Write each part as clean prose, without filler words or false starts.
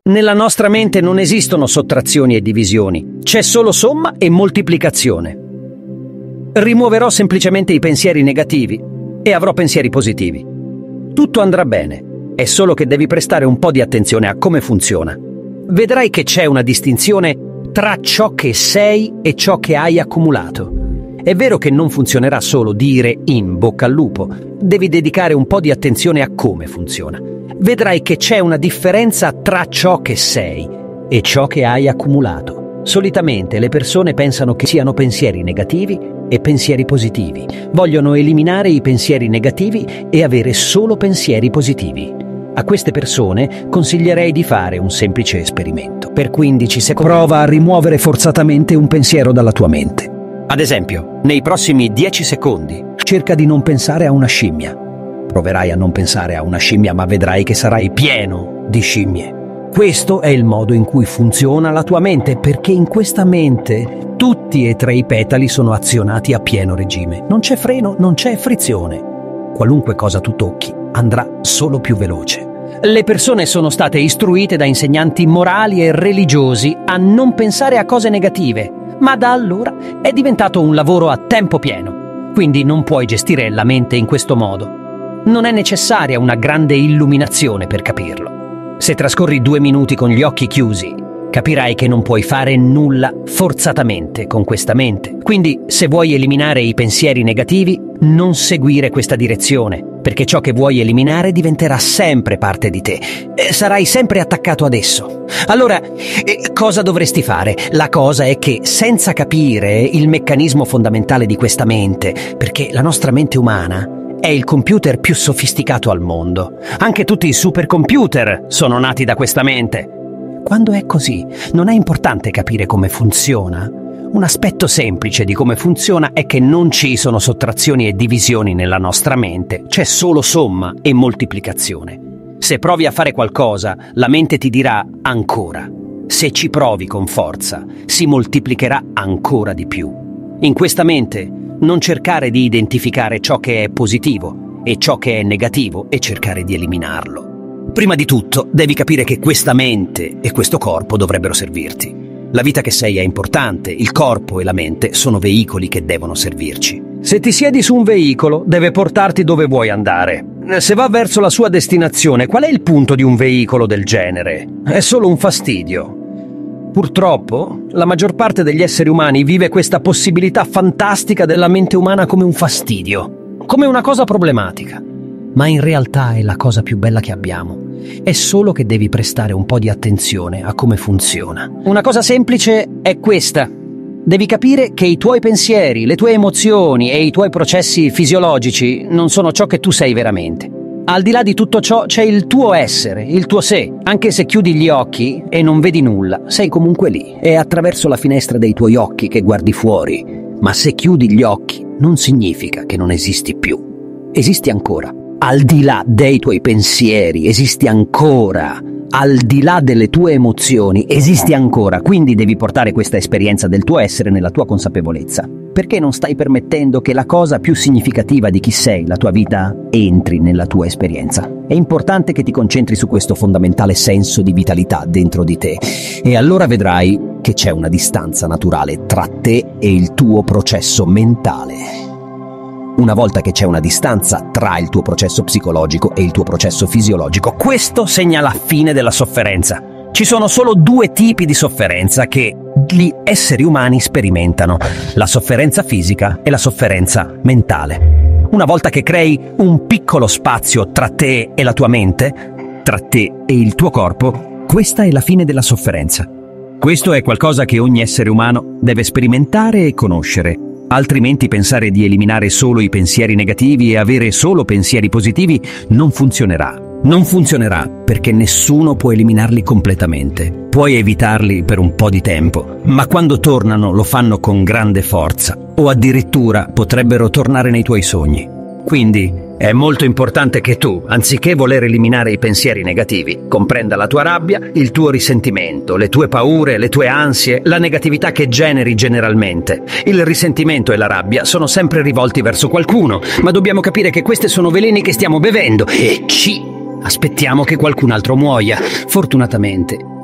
Nella nostra mente non esistono sottrazioni e divisioni, c'è solo somma e moltiplicazione. Rimuoverò semplicemente i pensieri negativi e avrò pensieri positivi. Tutto andrà bene, è solo che devi prestare un po' di attenzione a come funziona. Vedrai che c'è una distinzione tra ciò che sei e ciò che hai accumulato. È vero che non funzionerà solo dire in bocca al lupo, devi dedicare un po' di attenzione a come funziona. Vedrai che c'è una differenza tra ciò che sei e ciò che hai accumulato. Solitamente le persone pensano che siano pensieri negativi e pensieri positivi. Vogliono eliminare i pensieri negativi e avere solo pensieri positivi. A queste persone consiglierei di fare un semplice esperimento. Per 15 secondi prova a rimuovere forzatamente un pensiero dalla tua mente. Ad esempio, nei prossimi 10 secondi cerca di non pensare a una scimmia. Proverai a non pensare a una scimmia, ma vedrai che sarai pieno di scimmie. Questo è il modo in cui funziona la tua mente, perché in questa mente tutti e 3 i petali sono azionati a pieno regime. Non c'è freno, non c'è frizione. Qualunque cosa tu tocchi andrà solo più veloce. Le persone sono state istruite da insegnanti morali e religiosi a non pensare a cose negative, ma da allora è diventato un lavoro a tempo pieno. Quindi non puoi gestire la mente in questo modo. Non è necessaria una grande illuminazione per capirlo. Se trascorri 2 minuti con gli occhi chiusi, capirai che non puoi fare nulla forzatamente con questa mente. Quindi, se vuoi eliminare i pensieri negativi, non seguire questa direzione, perché ciò che vuoi eliminare diventerà sempre parte di te. Sarai sempre attaccato ad esso. Allora, cosa dovresti fare? La cosa è che, senza capire il meccanismo fondamentale di questa mente, perché la nostra mente umana è il computer più sofisticato al mondo. Anche tutti i supercomputer sono nati da questa mente. Quando è così, non è importante capire come funziona. Un aspetto semplice di come funziona è che non ci sono sottrazioni e divisioni nella nostra mente, c'è solo somma e moltiplicazione. Se provi a fare qualcosa, la mente ti dirà ancora. Se ci provi con forza, si moltiplicherà ancora di più. In questa mente, non cercare di identificare ciò che è positivo e ciò che è negativo e cercare di eliminarlo. Prima di tutto, devi capire che questa mente e questo corpo dovrebbero servirti. La vita che sei è importante, il corpo e la mente sono veicoli che devono servirci. Se ti siedi su un veicolo, deve portarti dove vuoi andare. Se va verso la sua destinazione, qual è il punto di un veicolo del genere? È solo un fastidio. Purtroppo, la maggior parte degli esseri umani vive questa possibilità fantastica della mente umana come un fastidio, come una cosa problematica. Ma in realtà è la cosa più bella che abbiamo. È solo che devi prestare un po' di attenzione a come funziona. Una cosa semplice è questa. Devi capire che i tuoi pensieri, le tue emozioni e i tuoi processi fisiologici non sono ciò che tu sei veramente. Al di là di tutto ciò c'è il tuo essere, il tuo sé. Anche se chiudi gli occhi e non vedi nulla, sei comunque lì. È attraverso la finestra dei tuoi occhi che guardi fuori. Ma se chiudi gli occhi, non significa che non esisti più. Esisti ancora. Al di là dei tuoi pensieri, esisti ancora. Al di là delle tue emozioni, esisti ancora. Quindi devi portare questa esperienza del tuo essere nella tua consapevolezza. Perché non stai permettendo che la cosa più significativa di chi sei, la tua vita, entri nella tua esperienza? È importante che ti concentri su questo fondamentale senso di vitalità dentro di te. E allora vedrai che c'è una distanza naturale tra te e il tuo processo mentale. Una volta che c'è una distanza tra il tuo processo psicologico e il tuo processo fisiologico, questo segna la fine della sofferenza. Ci sono solo 2 tipi di sofferenza che gli esseri umani sperimentano: la sofferenza fisica e la sofferenza mentale. Una volta che crei un piccolo spazio tra te e la tua mente, tra te e il tuo corpo, questa è la fine della sofferenza. Questo è qualcosa che ogni essere umano deve sperimentare e conoscere. Altrimenti pensare di eliminare solo i pensieri negativi e avere solo pensieri positivi non funzionerà. Non funzionerà perché nessuno può eliminarli completamente. Puoi evitarli per un po' di tempo, ma quando tornano lo fanno con grande forza, o addirittura potrebbero tornare nei tuoi sogni. Quindi è molto importante che tu, anziché voler eliminare i pensieri negativi, comprenda la tua rabbia, il tuo risentimento, le tue paure, le tue ansie, la negatività che generi generalmente. Il risentimento e la rabbia sono sempre rivolti verso qualcuno, ma dobbiamo capire che questi sono veleni che stiamo bevendo e aspettiamo che qualcun altro muoia. Fortunatamente,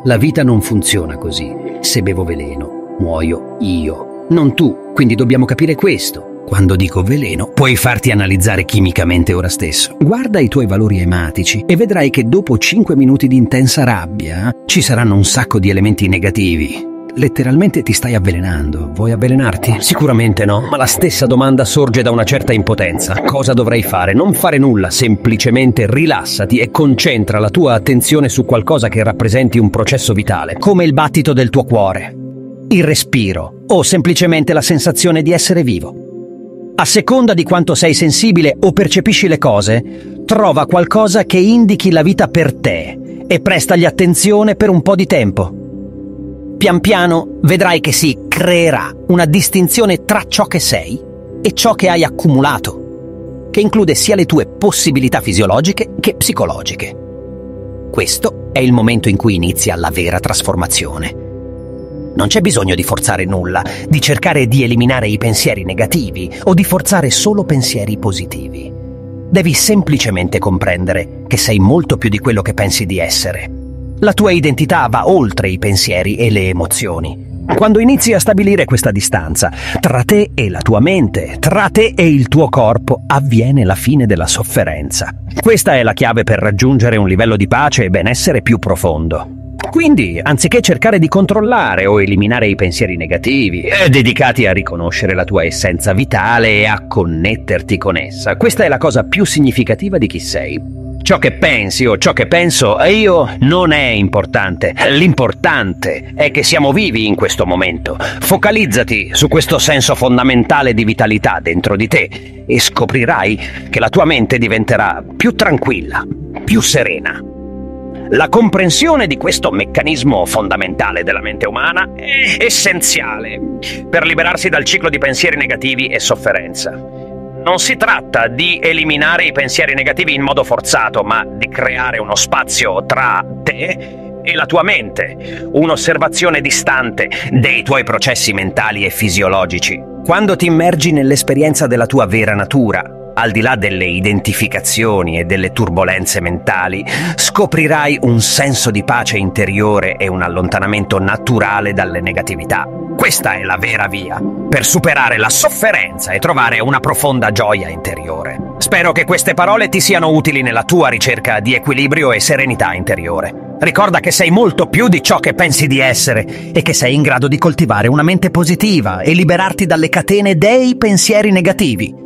La vita non funziona così. Se bevo veleno, muoio io, non tu. Quindi dobbiamo capire questo. Quando dico veleno, puoi farti analizzare chimicamente ora stesso. Guarda i tuoi valori ematici e vedrai che dopo 5 minuti di intensa rabbia ci saranno un sacco di elementi negativi. Letteralmente ti stai avvelenando. Vuoi avvelenarti? Sicuramente no, ma la stessa domanda sorge da una certa impotenza. Cosa dovrei fare? Non fare nulla, semplicemente rilassati e concentra la tua attenzione su qualcosa che rappresenti un processo vitale, come il battito del tuo cuore, il respiro o semplicemente la sensazione di essere vivo. A seconda di quanto sei sensibile o percepisci le cose, trova qualcosa che indichi la vita per te e prestagli attenzione per un po' di tempo. Pian piano vedrai che si creerà una distinzione tra ciò che sei e ciò che hai accumulato, che include sia le tue possibilità fisiologiche che psicologiche. Questo è il momento in cui inizia la vera trasformazione. Non c'è bisogno di forzare nulla, di cercare di eliminare i pensieri negativi o di forzare solo pensieri positivi. Devi semplicemente comprendere che sei molto più di quello che pensi di essere. La tua identità va oltre i pensieri e le emozioni. Quando inizi a stabilire questa distanza tra te e la tua mente, tra te e il tuo corpo, avviene la fine della sofferenza. Questa è la chiave per raggiungere un livello di pace e benessere più profondo. Quindi, anziché cercare di controllare o eliminare i pensieri negativi, dedicati a riconoscere la tua essenza vitale e a connetterti con essa. Questa è la cosa più significativa di chi sei. Ciò che pensi o ciò che penso io non è importante. L'importante è che siamo vivi in questo momento. Focalizzati su questo senso fondamentale di vitalità dentro di te e scoprirai che la tua mente diventerà più tranquilla, più serena. La comprensione di questo meccanismo fondamentale della mente umana è essenziale per liberarsi dal ciclo di pensieri negativi e sofferenza. Non si tratta di eliminare i pensieri negativi in modo forzato, ma di creare uno spazio tra te e la tua mente, un'osservazione distante dei tuoi processi mentali e fisiologici. Quando ti immergi nell'esperienza della tua vera natura, al di là delle identificazioni e delle turbolenze mentali, scoprirai un senso di pace interiore e un allontanamento naturale dalle negatività. Questa è la vera via per superare la sofferenza e trovare una profonda gioia interiore. Spero che queste parole ti siano utili nella tua ricerca di equilibrio e serenità interiore. Ricorda che sei molto più di ciò che pensi di essere e che sei in grado di coltivare una mente positiva e liberarti dalle catene dei pensieri negativi.